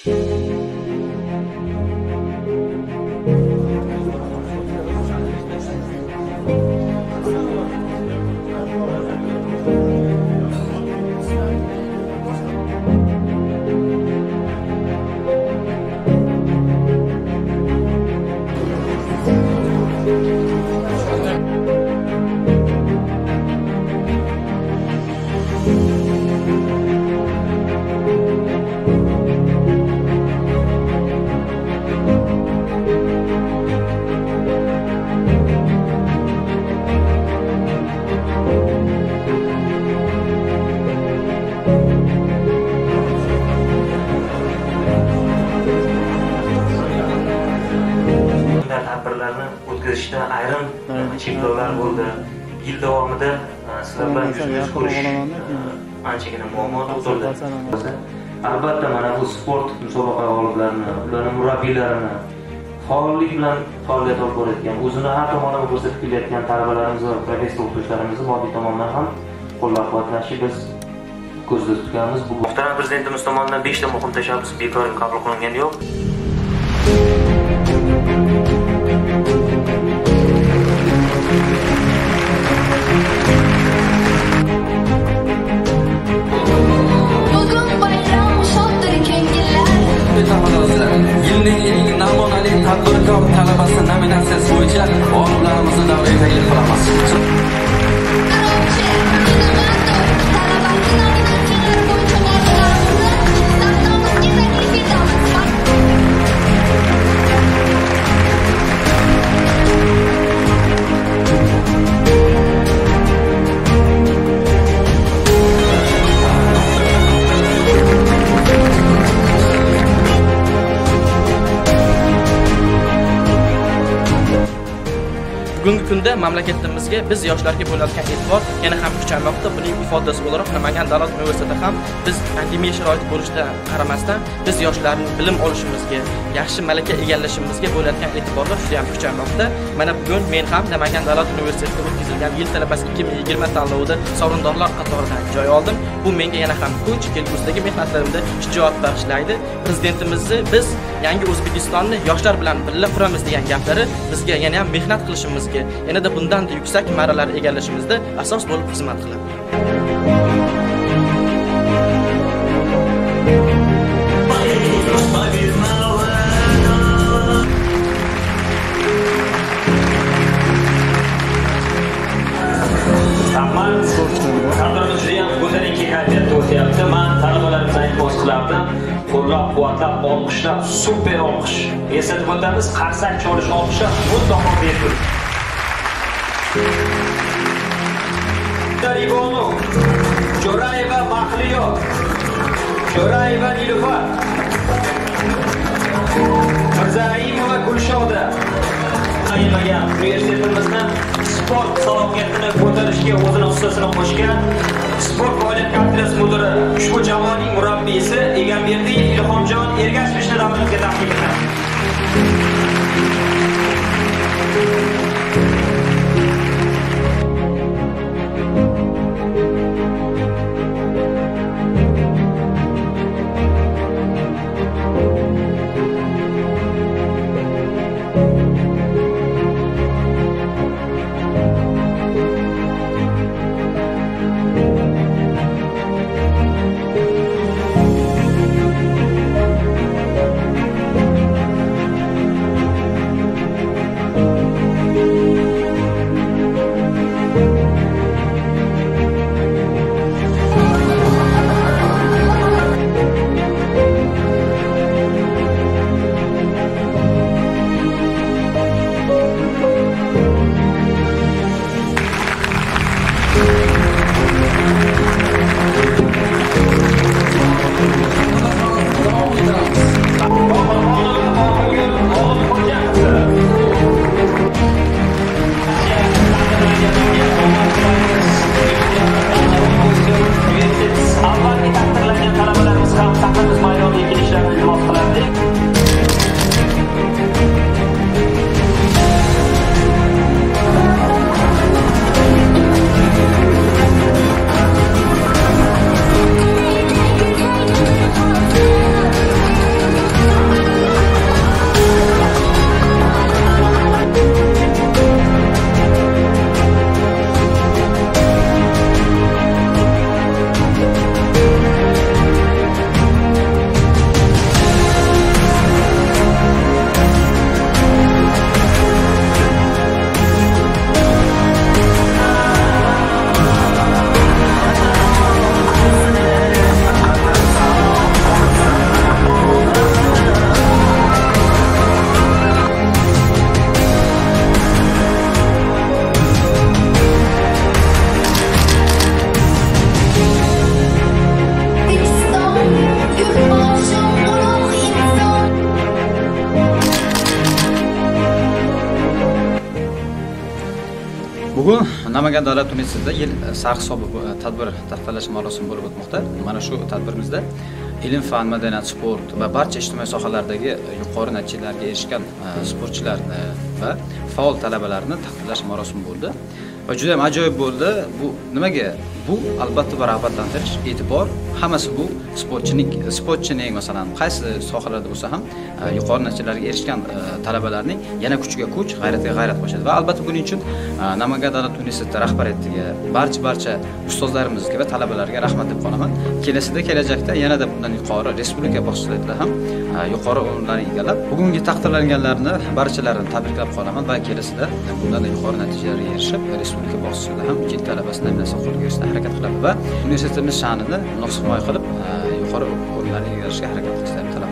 O'tkazishda ayrim cheklovlar bo'ldi. Yil davomida sizlar bilan yuz ko'rish anchagina muammo tug'dirdi. Albatta mana bu sport musobaqa g'oliblarini, ularning murabbiylarini faollik bilan faoliyat olib borayotgan, o'zini har tomonlama ko'rsatib kelayotgan talabalarimiz va professor o'qituvchilarimizni moddiy tomondan ham qo'llab-quvvatlashni biz ko'zda tutganmiz. Bu muhtaram prezidentimiz tomonidan 5 ta muhim tashabbus bekor qabul qilingani yo'q. Yilning eng namunali tadbirkor talabasi nominatsiyasi bo'yicha g'oliblarimizni davraga taklif qilamiz. Bugungi kunda mamlakatimizga biz yoshlarga bo'ladigan e'tibor yana ham kuchaymoqda. Buning ifodasi o'laroq Namangan davlat universiteti ham biz pandemiya sharoiti bo'lishidan qaramasdan biz yoshlarning bilim olishimizga, yaxshi malaka egallashimizga bo'ladigan e'tiborlar juda ham kuchaymoqda. Mana bugun men ham Namangan davlat universitetida o'tkazilgan yil talabasi 2020 tanlovida sovrindorlar qatoridan joy oldim. Bu menga yana ham kuch, kelgusidagi mehnatlarimda shijoat bag'ishlaydi. Prezidentimizni biz yangi O'zbekistonni yoshlar bilan birga quramiz degan gaplari bizga yana ham mehnat qilishimizga, yanada bundan yuksak marralar egallashimizda asos bo'lib xizmat qiladi. Tadbirimiz juda ham go'zallikka kayfiyatda o'tyapti. Men talabalarimizni iltimos qilardim. Qo'llab-quvvatlab, olqishlab, super olqish. Eslatib o'tamiz, qarsak cholish olqishlar mutlaqo bepul. Daribonu, Jo'rayeva Mahliyo, Jo'rayeva Nilufar, Mirzaimova Gulshoda. Aymagan universitetimizda sport salohiyatini ko'tarishga o'zining hissasini qo'shgan sport faoliyat kafedrasi mudiri, ushbu jamoaning murabbiysi Egamberdiyev Ilhomjon Ergashevni davrimizga taklif etamiz. Namangan davlat universitetida yil sarhisobi tadbir taqdirlash marosimi bo'lib o'tmoqda. Mana shu tadbirimizda ilm, fan, madaniyat, sport va barcha ijtimoiy sohalardagi yuqori natijalarga erishgan sportchilarni va faol talabalarni taqdirlash marosimi bo'ldi. Va juda ham ajoyib bo'ldi. Bu nimaga? Bu albatta bir rag'batlantirish, e'tibor, hammasi bu sportchining masalan qaysi sohalarda bo'lsa ham yuqori natijalarga erishgan talabalarning yana kuchiga kuch, g'ayratiga g'ayrat qo'shadi. Va albatta buning uchun Namangan davlat universiteti rahbariyatiga, barcha ustozlarimizga va talabalarga rahmat deb qolaman. Kelajakda yanada bundan yuqori respublika bosqichlarida ham yuqori o'rinlarni egallab, bugungi taqdirlanganlarni barchalarini tabriklab qolaman va kelesida bundan yuqori natijalarga erishib, respublika bosqichida ham chet talabasi nominatsiya qo'lga kirishga harakat qiladi va universitetimiz sha'nini munosib himoya qilib, yuqori o'rinlarga erishishga harakat qilishni